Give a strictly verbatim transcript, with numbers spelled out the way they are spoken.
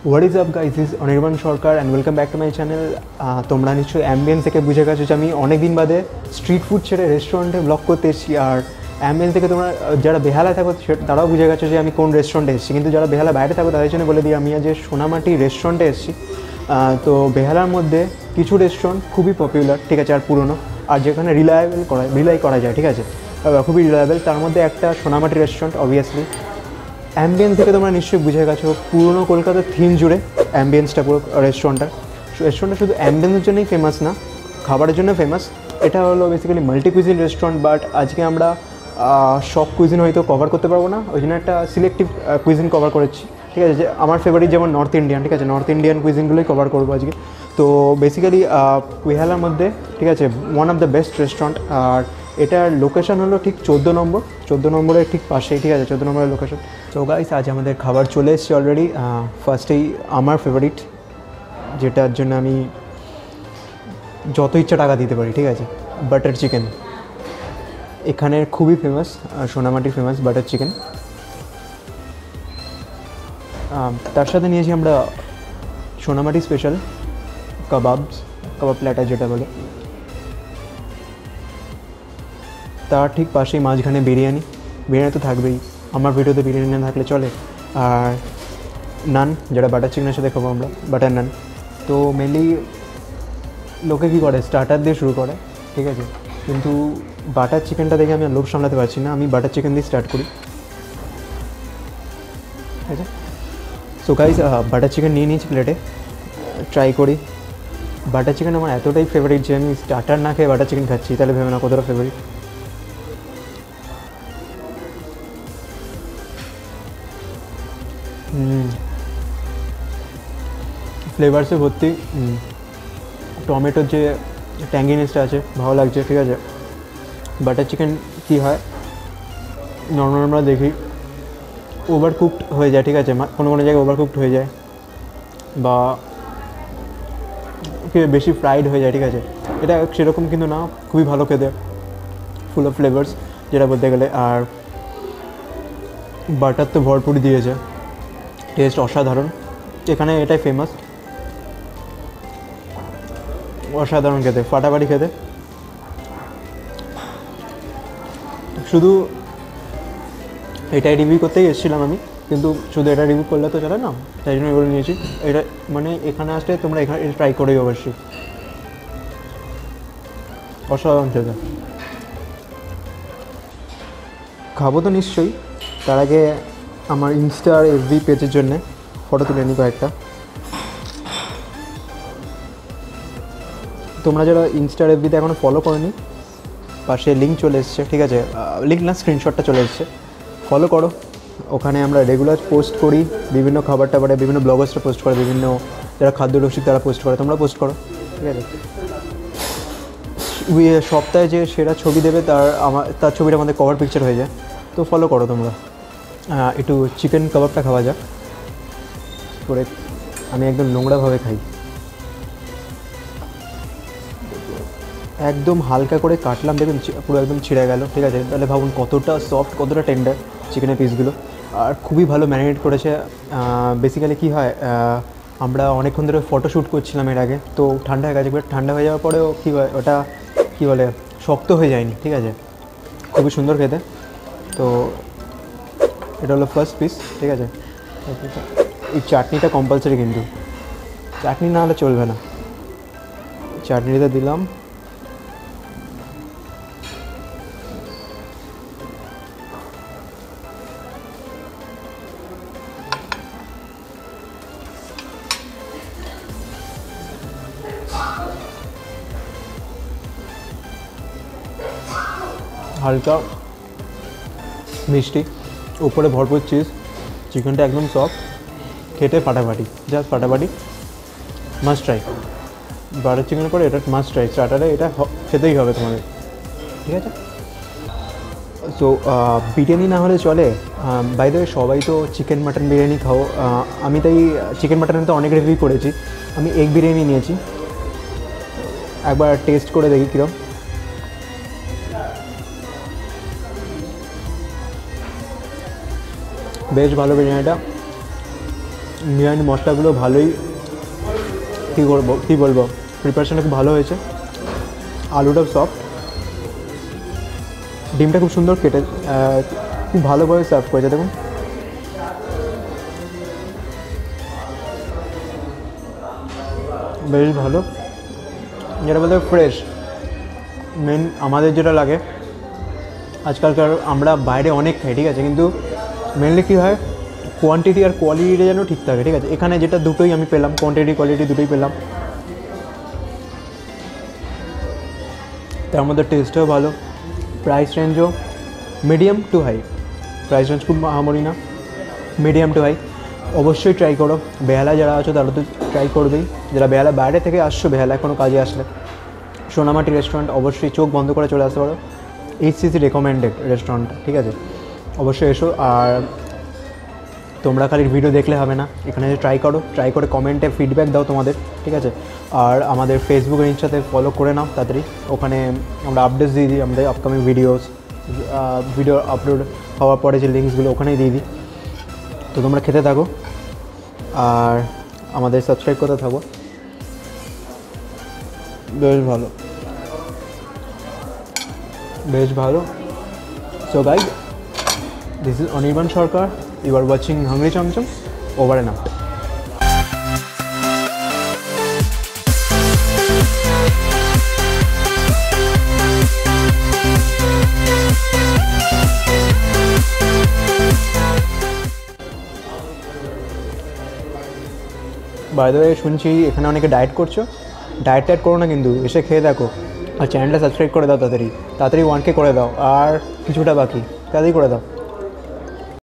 What is up guys, is Anirban Sarkar and welcome back to my channel. তোমরা নিশ্চয়ই ambience থেকে বুঝে গেছো যে আমি অনেক দিন বাদে স্ট্রিট ফুড ছেড়ে রেস্টুরেন্টে ব্লগ করতে এসেছি। আর অ্যাম্বিয়েন্স থেকে তোমরা যারা বেহালা থাকো তারাও বুঝে গেছো যে আমি কোন রেস্টুরেন্টে এসেছি, কিন্তু যারা বেহালা বাইরে থাকো তাদের জন্য বলে দিই আমি আজ সোনামাটি রেস্টুরেন্টে এসেছি। তো বেহালার মধ্যে কিছু রেস্টুরেন্ট খুবই পপুলার, ঠিক আছে, আর পুরনো, আর যেখানে রিলায়েবল করা রিলাই করা যায়, ঠিক আছে, খুবই রিলায়েবল। তার মধ্যে একটা সোনামাটি রেস্টুরেন্ট। অবভিয়াসলি অ্যাম্বিয়েন্স থেকে তোমরা নিশ্চয়ই বুঝে গেছো পুরনো কলকাতার থিম জুড়ে অ্যাম্বিয়েন্সটা পুরো রেস্টুরেন্টটা রেস্টুরেন্টটা শুধু অ্যাম্বিয়েন্সের জন্যই ফেমাস না, খাবারের জন্য ফেমাস। এটা হলো basically multi cuisine restaurant, but আজকে আমরা সব কুইজিন হয়তো কভার করতে পারবো না, ওই জন্য একটা সিলেক্টিভ কুইজিন কভার করেছি, ঠিক আছে। যে আমার ফেভারিট যেমন নর্থ ইন্ডিয়ান, ঠিক আছে, নর্থ ইন্ডিয়ান কুইজিনগুলোই কভার করবো আজকে। তো বেসিক্যালি বেহালার মধ্যে, ঠিক আছে, one of the best restaurant. আর এটার লোকেশন হলো ঠিক চোদ্দো নম্বর চোদ্দো নম্বরের ঠিক পাশেই, ঠিক আছে, চোদ্দো নম্বরের লোকেশন। তো গাইস, আজ আমাদের খাবার চলে এসেছে অলরেডি। ফার্স্টেই আমার ফেভারিট, যেটার জন্য আমি যত ইচ্ছা টাকা দিতে পারি, ঠিক আছে, বাটার চিকেন। এখানের খুবই ফেমাস, সোনামাটির ফেমাস বাটার চিকেন। তার সাথে নিয়েছি আমরা Sonamati special kebabs, kebab platter যেটা বলে। তার ঠিক পাশেই মাঝখানে বিরিয়ানি। বিরিয়ানি তো থাকবেই, আমার ভিডিওতে বিরিয়ানি না থাকলে চলে। আর নান, যেটা বাটার চিকেনের সাথে খাবো আমরা, বাটার নান। তো মেনলি লোকে কী করে, স্টার্টার দিয়ে শুরু করে, ঠিক আছে, কিন্তু বাটার চিকেনটা দেখে আমি লোভ সামলাতে পারছি না, আমি বাটার চিকেন দিয়ে স্টার্ট করি, ঠিক আছে। সো গাইস, বাটার চিকেন নিয়ে নিয়েছি প্লেটে, ট্রাই করি। বাটার চিকেন আমার এতটাই ফেভারিট যে আমি স্টার্টার না খেয়ে বাটার চিকেন খাচ্ছি, তাহলে ভেবে না কতটা ফেভারিট। ফ্লেভারসে ভর্তি, টমেটোর যে ট্যাঙ্গিনেসটা আছে ভালো লাগছে, ঠিক আছে। বাটার চিকেন কী হয়, নর্মাল আমরা দেখি ওভার কুকড হয়ে যায়, ঠিক আছে, কোনো কোনো জায়গায় ওভার কুকড হয়ে যায় বা বেশি ফ্রাইড হয়ে যায়, ঠিক আছে। এটা সেরকম কিন্তু না, খুবই ভালো খেতে, ফুল অফ ফ্লেভার্স যেটা বলতে গেলে। আর বাটার তো ভরপুর দিয়েছে, টেস্ট অসাধারণ। এখানে এটাই ফেমাস, অসাধারণ খেতে, ফাটাফাটি খেতে। শুধু এটাই রিভিউ করতেই এসেছিলাম আমি, কিন্তু শুধু এটা রিভিউ করলে তো চলে না, তাই জন্য এগুলো নিয়েছি। এটা মানে এখানে আসলে তোমরা এখানে ট্রাই করেই অবশ্যই, অসাধারণ খেতে। খাবো তো নিশ্চয়ই, তার আগে আমার ইনস্টা আর এফবি পেজের জন্যে ফটো তুলে নিই কয়েকটা। তোমরা যারা ইনস্টা আর এফবিতে এখনও ফলো করোনি, পাশে লিঙ্ক চলে এসছে, ঠিক আছে, লিঙ্ক না স্ক্রিনশটটা চলে এসছে, ফলো করো। ওখানে আমরা রেগুলার পোস্ট করি বিভিন্ন খাবার টাবারে, বিভিন্ন ব্লগার্সরা পোস্ট করে, বিভিন্ন যারা খাদ্য রসিক তারা পোস্ট করে, তোমরা পোস্ট করো, ঠিক আছে। সপ্তাহে যে সেরা ছবি দেবে তার আমার তার ছবিটা আমাদের কভার পিকচার হয়ে যায়, তো ফলো করো তোমরা। একটু চিকেন কাবাবটা খাওয়া যাক করে, আমি একদম নোংরাভাবে খাই, একদম হালকা করে কাটলাম, দেখুন পুরো একদম ছিঁড়ে গেল, ঠিক আছে। তাহলে ভাবুন কতটা সফট, কতটা টেন্ডার চিকেনের পিসগুলো, আর খুবই ভালো ম্যারিনেট করেছে। বেসিক্যালি কী হয়, আমরা অনেকক্ষণ ধরে ফটোশ্যুট করছিলাম এর আগে, তো ঠান্ডা হয়ে গেছে, বাট ঠান্ডা হয়ে যাওয়ার পরেও কী হয়, ওটা কী বলে, শক্ত হয়ে যায়নি, ঠিক আছে, খুবই সুন্দর খেতে। তো এটা হলো ফার্স্ট পিস, ঠিক আছে। এই চাটনিটা কম্পালসারি, কিন্তু চাটনি না হলে চলবে না, চাটনিটা দিলাম। হালকা মিষ্টি, উপরে ভরপুর চিজ, চিকেনটা একদম সফট, খেতে ফাটাফাটি, জাস্ট ফাটাফাটি, মাস্ট ট্রাই। বাটার চিকেনের পরে এটা মাস্ট ট্রাই, স্টার্টারে এটা খেতেই হবে তোমাদের, ঠিক আছে। সো বিরিয়ানি না হলে চলে, বাই দ্য ওয়ে সবাই তো চিকেন মাটন বিরিয়ানি খাও, আমি তাই চিকেন মাটনের তো অনেক রিভিউ করেছি, আমি এগ বিরিয়ানি নিয়েছি, একবার টেস্ট করে দেখি কীরকম। বেশ ভালো বিরিয়ানিটা, বিরিয়ানি মশলাগুলো ভালোই, কী করবো কী বলবো, প্রিপারেশনটা খুব ভালো হয়েছে। আলুটা সফট, ডিমটা খুব সুন্দর কেটে খুব ভালোভাবে সার্ভ করেছে। দেখুন বেশ ভালো, যেটা বলতে ফ্রেশ। মেন আমাদের যেটা লাগে আজকালকার, আমরা বাইরে অনেক খাই, ঠিক আছে, কিন্তু মেনলি কী হয়, কোয়ান্টিটি আর কোয়ালিটিটা যেন ঠিক থাকে, ঠিক আছে। এখানে যেটা দুটোই আমি পেলাম, কোয়ান্টিটি কোয়ালিটি দুটোই পেলাম, তার মধ্যে টেস্টও ভালো, প্রাইস রেঞ্জও medium to high, price range খুব মহামরি না, মিডিয়াম টু হাই। অবশ্যই ট্রাই করো, বেহালা যারা আছো তারা তো ট্রাই করবেই, যারা বেহালা বাইরে থেকে আসছো, বেহালায় কোনো কাজে আসলে সোনামাটি রেস্টুরেন্ট অবশ্যই চোখ বন্ধ করে চলে আসতে পারো। এইচসিসি রেকমেন্ডেড রেস্টুরেন্টটা, ঠিক আছে, অবশ্যই এসো। আর তোমরা খালি ভিডিও দেখলে হবে না, এখানে ট্রাই করো, ট্রাই করে কমেন্টে ফিডব্যাক দাও তোমাদের, ঠিক আছে। আর আমাদের ফেসবুকের ইনস্টাতে ফলো করে নাও তাড়াতাড়ি, ওখানে আমরা আপডেটস দিয়ে দিই আমাদের আপকামিং ভিডিওস, ভিডিও আপলোড হওয়ার পরে যে লিঙ্কসগুলো ওখানেই দিয়ে দিই। তো তোমরা খেতে থাকো আর আমাদের সাবস্ক্রাইব করতে থাকো, বেশ ভালো, বেশ ভালো। So guys, this is Anirban Sarkar, you are watching hungry Chomchom, over and out. By the way, শুনছি এখানে অনেকে ডায়েট করছো, ডায়েট টায়েট করো না কিন্তু, এসে খেয়ে দেখো। আর চ্যানেলটা সাবস্ক্রাইব করে দাও তাড়াতাড়ি, তাড়াতাড়ি ওয়ান কে করে দাও, আর কিছুটা বাকি, তাড়াতাড়ি করে দাও।